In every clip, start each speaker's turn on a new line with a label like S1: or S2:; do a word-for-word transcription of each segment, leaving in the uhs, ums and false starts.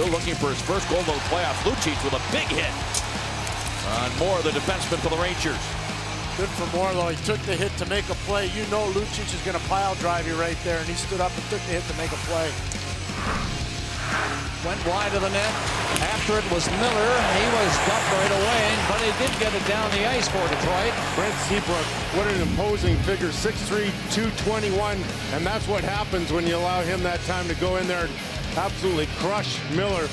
S1: Still looking for his first goal in the playoffs. Lucic with a big hit on Moore, the defenseman for the Rangers.
S2: Good for Moore, though. He took the hit to make a play. You know Lucic is going to pile drive you right there, and he stood up and took the hit to make a play.
S3: Went wide of the net. After it was Miller. He was dumped right away, but he did get it down the ice for Detroit.
S4: Brent Seabrook, what an imposing figure, six three, two twenty-one, and that's what happens when you allow him that time to go in there and absolutely crush Miller.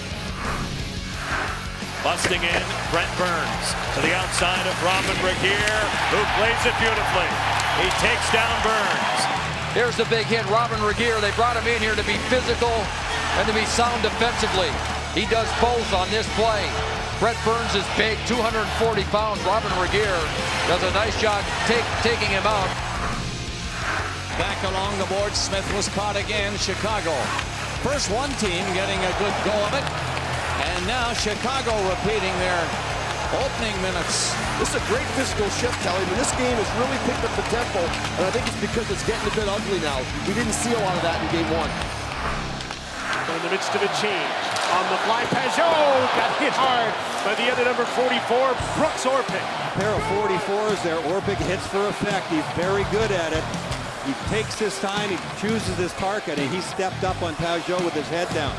S5: Busting in, Brent Burns to the outside of Robyn Regehr, who plays it beautifully. He takes down Burns.
S6: Here's the big hit, Robyn Regehr. They brought him in here to be physical and to be sound defensively. He does both on this play. Brent Burns is big, two hundred forty pounds. Robyn Regehr does a nice job take, taking him out.
S3: Back along the board, Smith was caught again. Chicago. First one team getting a good go of it. And now Chicago repeating their opening minutes.
S7: This is a great physical shift, Kelly, but this game has really picked up the tempo, and I think it's because it's getting a bit ugly now. We didn't see a lot of that in game one.
S8: In the midst of a change, on the fly, Pajot got hit hard by the other number forty-four, Brooks Orpik.
S9: Pair of forty-fours there. Orpik hits for effect. He's very good at it. He takes his time, he chooses his target, and he stepped up on Pajot with his head down.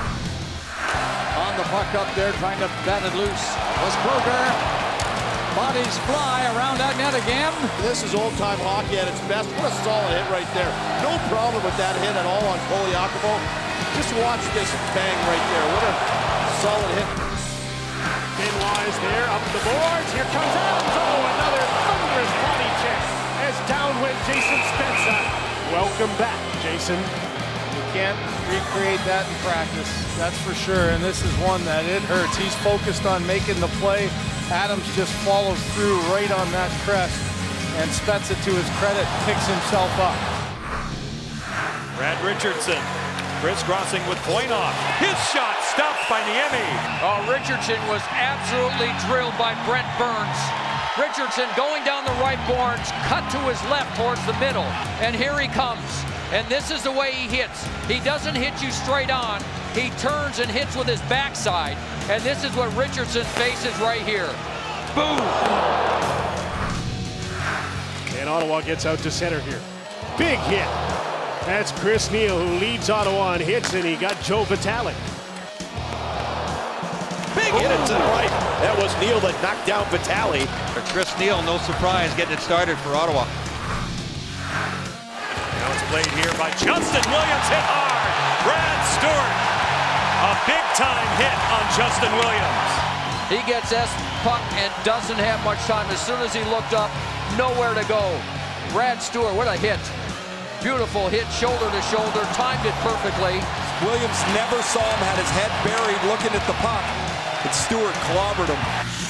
S3: On the puck up there, trying to bat it loose was Kruger. Bodies fly around that net again.
S7: This is old-time hockey at its best. What a solid hit right there. No problem with that hit at all on Koliakovo. Just watch this bang right there. What a solid hit.
S8: Ben Wise there, up the boards. Here comes Adams. Oh, another thunderous body check as down went Jason Spezza. Welcome back, Jason.
S2: You can't recreate that in practice, that's for sure. And this is one that it hurts. He's focused on making the play. Adams just follows through right on that crest. And Spezza, to his credit, picks himself up.
S5: Brad Richardson crisscrossing with Voynov. His shot stopped by Niemi.
S6: Oh, Richardson was absolutely drilled by Brent Burns. Richardson going down the right boards, cut to his left towards the middle. And here he comes. And this is the way he hits. He doesn't hit you straight on. He turns and hits with his backside. And this is what Richardson faces right here. Boom!
S8: And Ottawa gets out to center here. Big hit. That's Chris Neil who leads Ottawa on hits, and he got Joe Vitale.
S7: Big hit it to the right. That was Neil that knocked down Vitale.
S9: Chris Neil, no surprise, getting it started for Ottawa.
S5: Now it's played here by Justin Williams, hit hard. Brad Stuart, a big-time hit on Justin Williams.
S6: He gets S puck and doesn't have much time. As soon as he looked up, nowhere to go. Brad Stuart, what a hit. Beautiful hit, shoulder to shoulder, timed it perfectly.
S7: Williams never saw him, had his head buried looking at the puck, but Stewart clobbered him.